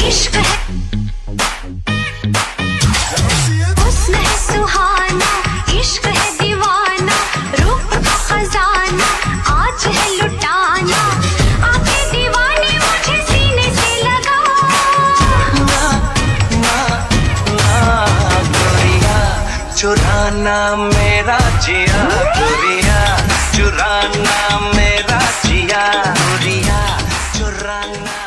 इश्क है हुस्न है सुहाना, इश्क है दीवाना, रूप का खजाना आज है लुटाना, आंखें दीवानी मुझे सीने से लगा। ना गोरिया चुराना मेरा जिया, गोरिया चुराना मेरा जिया, गोरिया चुराना।